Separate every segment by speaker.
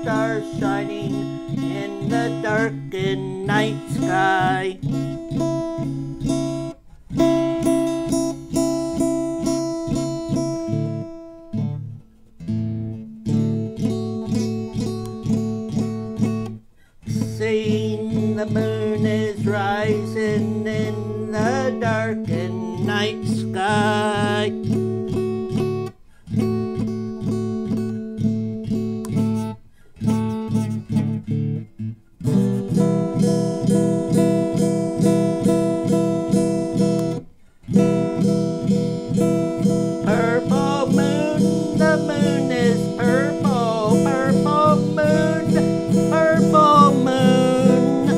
Speaker 1: stars shining in the darkened night sky. Seeing the moon is rising in the darkened night sky. Purple moon, the moon is purple, purple moon, purple moon.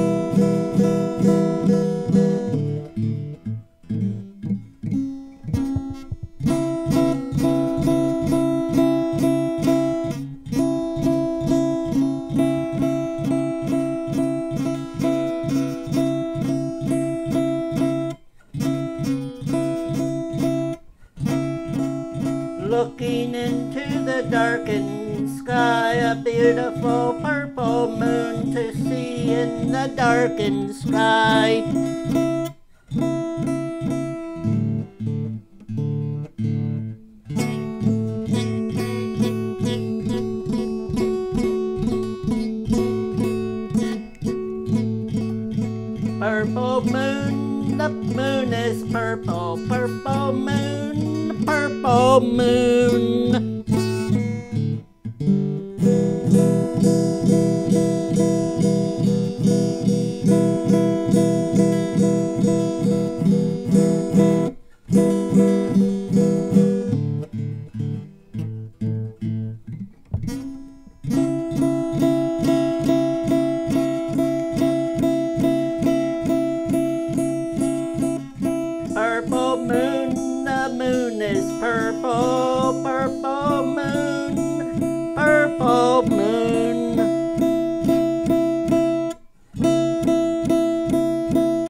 Speaker 1: Looking into the darkened sky, a beautiful purple moon to see in the darkened sky. Purple moon, the moon is purple, purple moon, purple moon.